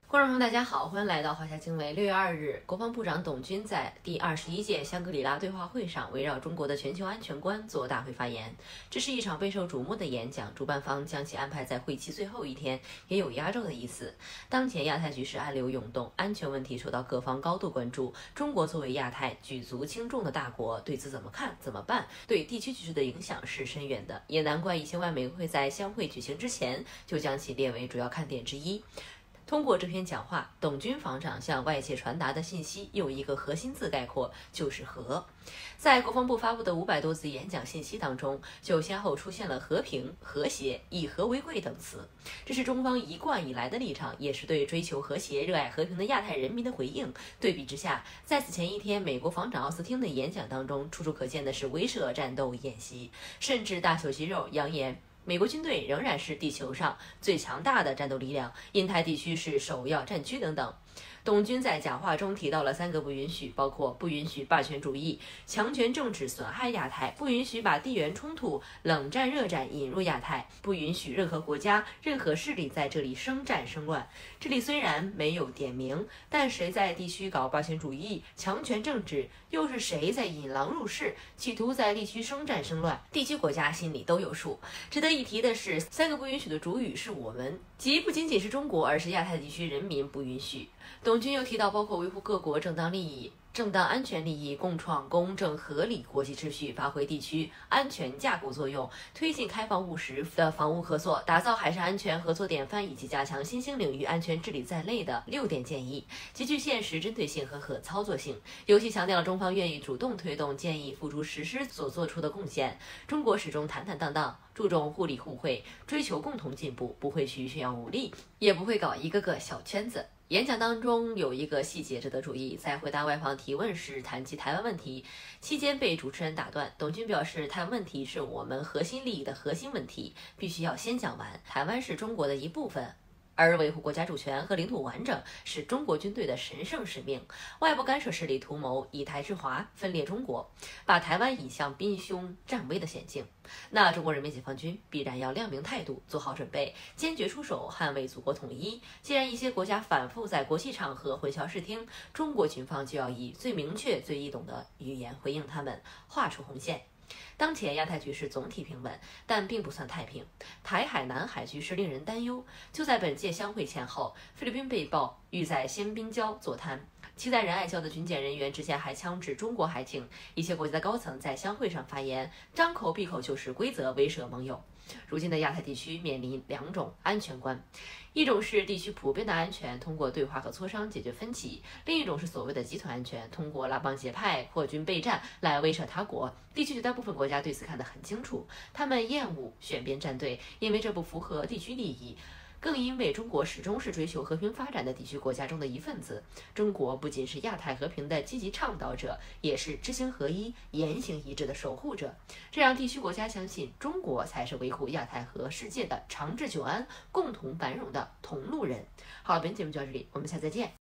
观众朋友，大家好，欢迎来到华夏经纬。6月2日，国防部长董军在第21届香格里拉对话会上围绕中国的全球安全观做大会发言。这是一场备受瞩目的演讲，主办方将其安排在会期最后一天，也有压轴的意思。当前亚太局势暗流涌动，安全问题受到各方高度关注。中国作为亚太举足轻重的大国，对此怎么看、怎么办，对地区局势的影响是深远的。也难怪1000万美会在相会举行之前就将其列为主要看点之一。通过这篇讲话，董军防长向外界传达的信息用一个核心字概括，就是和。在国防部发布的500多字演讲信息当中，就先后出现了和平、和谐、以和为贵等词，这是中方一贯以来的立场，也是对追求和谐、热爱和平的亚太人民的回应。对比之下，在此前一天美国防长奥斯汀的演讲当中，处处可见的是威慑战斗演习，甚至大秀肌肉，扬言美国军队仍然是地球上最强大的战斗力量，印太地区是首要战区等等。董军在讲话中提到了3个不允许，包括不允许霸权主义、强权政治损害亚太，不允许把地缘冲突、冷战、热战引入亚太，不允许任何国家、任何势力在这里生战生乱。这里虽然没有点名，但谁在地区搞霸权主义、强权政治，又是谁在引狼入室，企图在地区生战生乱，地区国家心里都有数。值得一提的是，3个不允许的主语是我们，即不仅仅是中国，而是亚太地区人民不允许。董军又提到，包括维护各国正当利益、正当安全利益，共创公正合理国际秩序，发挥地区安全架构作用，推进开放务实的防务合作，打造海上安全合作典范，以及加强新兴领域安全治理在内的6点建议，极具现实针对性和可操作性。尤其强调了中方愿意主动推动建议付诸实施所做出的贡献。中国始终坦坦荡荡，注重互利互惠，追求共同进步，不会去炫耀武力，也不会搞一个个小圈子。演讲当中有一个细节值得注意，在回答外方提问时谈及台湾问题期间被主持人打断。董军表示，台湾问题是我们核心利益的核心问题，必须要先讲完。台湾是中国的一部分，而维护国家主权和领土完整是中国军队的神圣使命。外部干涉势力图谋以台制华，分裂中国，把台湾引向兵凶战危的险境。那中国人民解放军必然要亮明态度，做好准备，坚决出手，捍卫祖国统一。既然一些国家反复在国际场合混淆视听，中国军方就要以最明确、最易懂的语言回应他们，画出红线。当前亚太局势总体平稳，但并不算太平。台海、南海局势令人担忧。就在本届相会前后，菲律宾被曝欲在仙宾礁坐滩，其在仁爱礁的军舰人员之前还枪指中国海警。一些国家的高层在相会上发言，张口闭口就是规则，威慑盟友。如今的亚太地区面临2种安全观，一种是地区普遍的安全，通过对话和磋商解决分歧；另一种是所谓的集团安全，通过拉帮结派、扩军备战来威慑他国。地区绝大部分国家对此看得很清楚，他们厌恶选边站队，因为这不符合地区利益。更因为中国始终是追求和平发展的地区国家中的一份子，中国不仅是亚太和平的积极倡导者，也是知行合一、言行一致的守护者。这让地区国家相信，中国才是维护亚太和世界的长治久安、共同繁荣的同路人。好了，本期节目就到这里，我们下次再见。